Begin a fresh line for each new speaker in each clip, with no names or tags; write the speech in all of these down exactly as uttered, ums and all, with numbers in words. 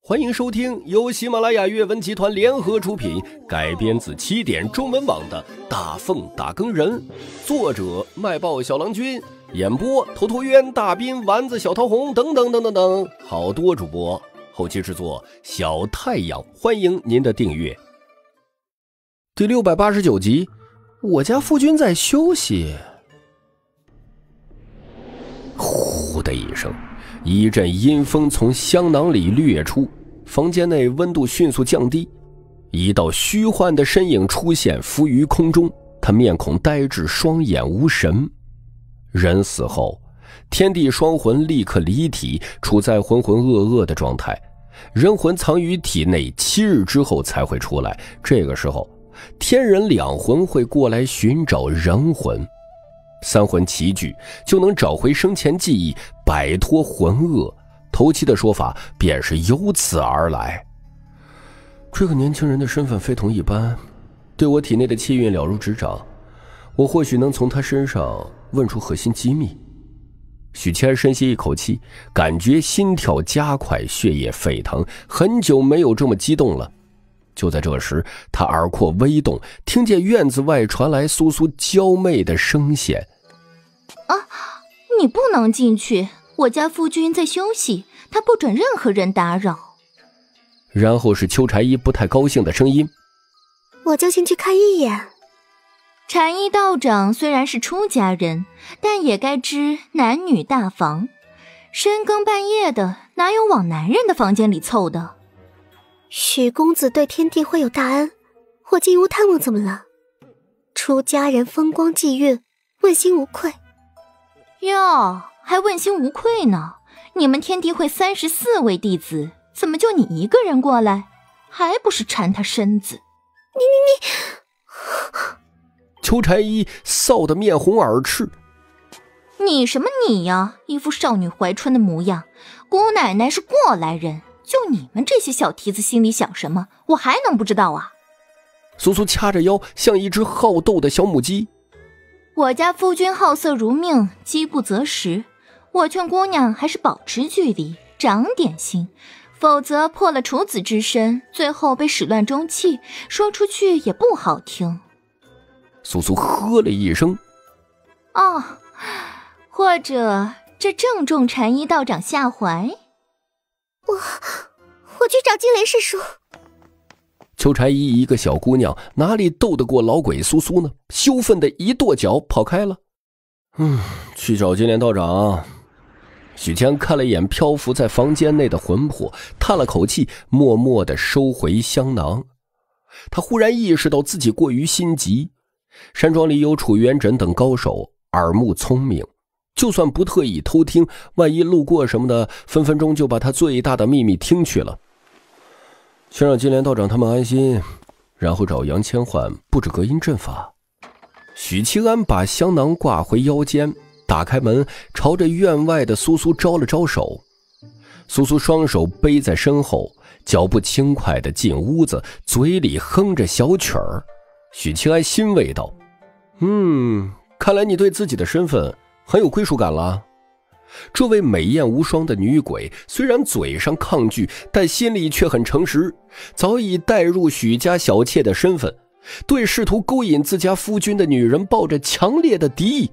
欢迎收听由喜马拉雅阅文集团联合出品，改编自起点中文网的《大凤打更人》，作者卖报小郎君，演播头陀渊、大斌、丸子、小桃红等等等等等，好多主播，后期制作小太阳，欢迎您的订阅。第六百八十九集，我家夫君在休息。呼的一声，一阵阴风从香囊里掠出，房间内温度迅速降低，一道虚幻的身影出现，浮于空中，他面孔呆滞，双眼无神。人死后，天地双魂立刻离体，处在浑浑噩噩的状态，人魂藏于体内七日之后才会出来，这个时候天人两魂会过来寻找人魂，三魂齐聚就能找回生前记忆，摆脱魂厄。头七的说法便是由此而来。这个年轻人的身份非同一般，对我体内的气运了如指掌，我或许能从他身上问出核心机密。许谦深吸一口气，感觉心跳加快，血液沸腾，很久没有这么激动了。就在这时，他耳廓微动，听见院子外传来苏苏娇媚的声线。
啊，你不能进去，我家夫君在休息，他不准任何人打扰。
然后是秋柴一不太高兴的声音：
我就进去看一眼。
禅一道长虽然是出家人，但也该知男女大防，深更半夜的哪有往男人的房间里凑的。
许公子对天地会有大恩，我进屋探望怎么了？出家人风光霁月，问心无愧。
哟，还问心无愧呢？你们天地会三十四位弟子，怎么就你一个人过来？还不是缠他身子？
你你你！
秋柴一臊得面红耳赤。
你什么你呀？一副少女怀春的模样。姑奶奶是过来人，就你们这些小蹄子心里想什么，我还能不知道啊？
苏苏掐着腰，像一只好斗的小母鸡。
我家夫君好色如命，饥不择食，我劝姑娘还是保持距离，长点心，否则破了处子之身，最后被始乱终弃，说出去也不好听。
苏苏呵了一声。
哦，或者这正中禅一道长下怀。
我我去找金莲师叔。
秋柴一一个小姑娘哪里斗得过老鬼苏苏呢？羞愤的一跺脚跑开了。嗯，去找金莲道长。许谦看了一眼漂浮在房间内的魂魄，叹了口气，默默地收回香囊。他忽然意识到自己过于心急。山庄里有楚元稹等高手，耳目聪明，就算不特意偷听，万一路过什么的，分分钟就把他最大的秘密听去了。先让金莲道长他们安心，然后找杨千唤布置隔音阵法。许七安把香囊挂回腰间，打开门，朝着院外的苏苏招了招手。苏苏双手背在身后，脚步轻快地进屋子，嘴里哼着小曲儿。许七安欣慰道：嗯，看来你对自己的身份很有归属感了。这位美艳无双的女鬼虽然嘴上抗拒，但心里却很诚实，早已带入许家小妾的身份，对试图勾引自家夫君的女人抱着强烈的敌意。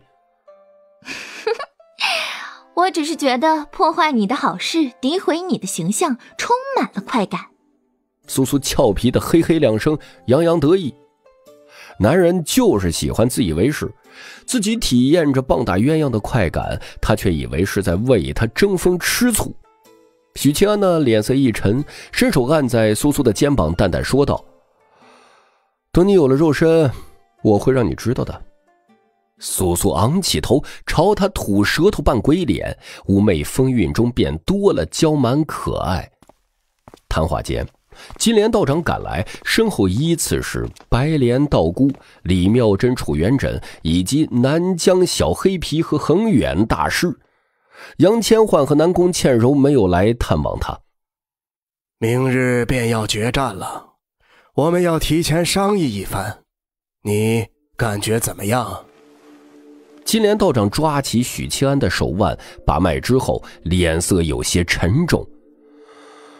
我只是觉得破坏你的好事，诋毁你的形象，充满了快感。
苏苏俏皮的嘿嘿两声，洋洋得意。男人就是喜欢自以为是，自己体验着棒打鸳鸯的快感，他却以为是在为他争风吃醋。许清安呢，脸色一沉，伸手按在苏苏的肩膀，淡淡说道：等你有了肉身，我会让你知道的。苏苏昂起头，朝他吐舌头扮鬼脸，妩媚风韵中便多了娇蛮可爱。谈话间，金莲道长赶来，身后依次是白莲道姑、李妙真、楚元稹以及南疆小黑皮和恒远大师。杨千唤和南宫倩柔没有来探望他。
明日便要决战了，我们要提前商议一番，你感觉怎么样？
金莲道长抓起许七安的手腕，把脉之后脸色有些沉重。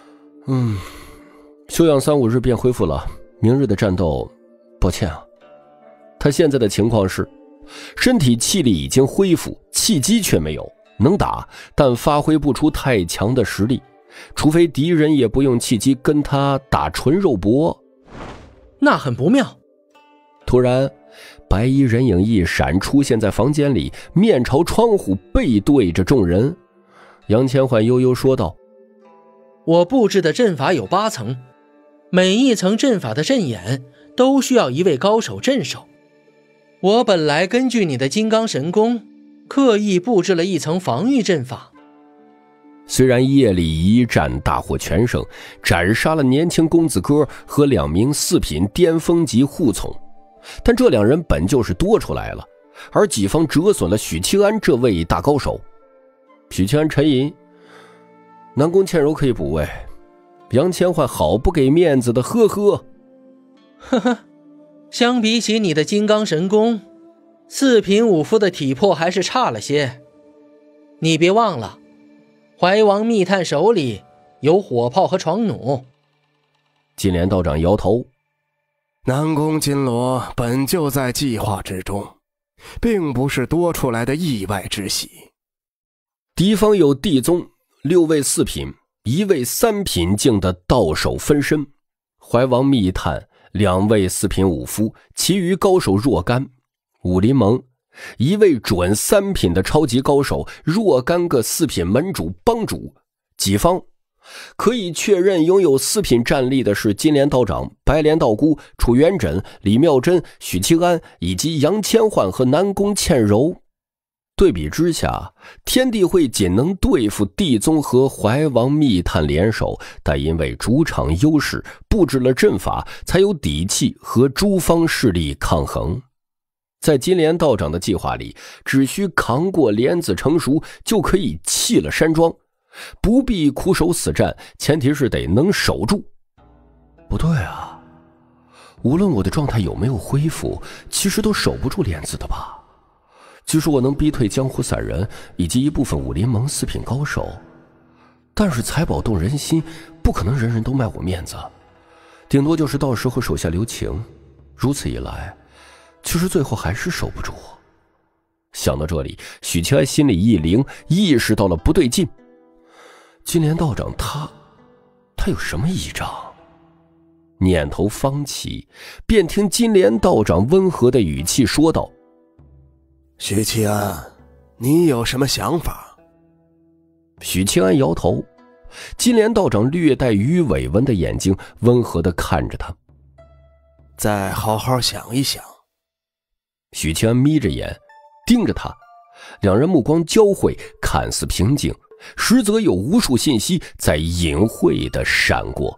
嗯，休养三五日便恢复了，明日的战斗，抱歉啊。他现在的情况是，身体气力已经恢复，气机却没有，能打，但发挥不出太强的实力，除非敌人也不用气机跟他打纯肉搏。
那很不妙。
突然，白衣人影一闪，出现在房间里，面朝窗户，背对着众人。杨千缓悠悠说道：
我布置的阵法有八层，每一层阵法的阵眼都需要一位高手镇守。我本来根据你的金刚神功，刻意布置了一层防御阵法。
虽然夜里一战大获全胜，斩杀了年轻公子哥和两名四品巅峰级护从，但这两人本就是多出来了，而己方折损了许七安这位大高手。许七安沉吟，南宫倩柔可以补位。杨千焕好不给面子的呵呵。
呵呵，相比起你的金刚神功，四品五夫的体魄还是差了些。你别忘了，怀王密探手里有火炮和床弩。
金莲道长摇头，
南宫金罗本就在计划之中，并不是多出来的意外之喜。
敌方有地宗六位四品，一位三品境的道手分身，怀王密探两位四品武夫，其余高手若干。武林盟一位准三品的超级高手，若干个四品门主帮主。己方可以确认拥有四品战力的是金莲道长、白莲道姑、楚元稹、李妙珍、许七安以及杨千焕和南宫倩柔。对比之下，天地会仅能对付地宗和怀王密探联手，但因为主场优势，布置了阵法，才有底气和诸方势力抗衡。在金莲道长的计划里，只需扛过莲子成熟，就可以弃了山庄，不必苦守死战，前提是得能守住。不对啊，无论我的状态有没有恢复，其实都守不住莲子的吧。即使我能逼退江湖散人以及一部分武林盟四品高手，但是财宝动人心，不可能人人都卖我面子，顶多就是到时候手下留情。如此一来，其实最后还是守不住。想到这里，许七安心里一灵，意识到了不对劲。金莲道长他他有什么异状？念头方起，便听金莲道长温和的语气说道：
许七安，你有什么想法？
许七安摇头，金莲道长略带鱼尾纹的眼睛温和地看着他。
再好好想一想。
许七安眯着眼盯着他，两人目光交汇，看似平静，实则有无数信息在隐晦地闪过。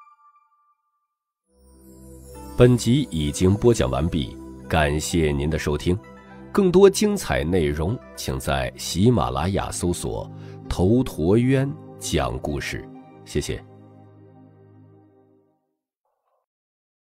本集已经播讲完毕，感谢您的收听。更多精彩内容，请在喜马拉雅搜索“头陀渊讲故事”。谢谢。